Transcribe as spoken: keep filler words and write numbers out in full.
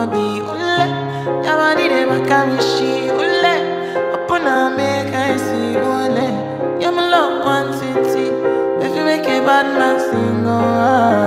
be ule. Yamadi de bakamishi ule. Upona make I see ule. You're my love one city. If you make a bad man sing, oh.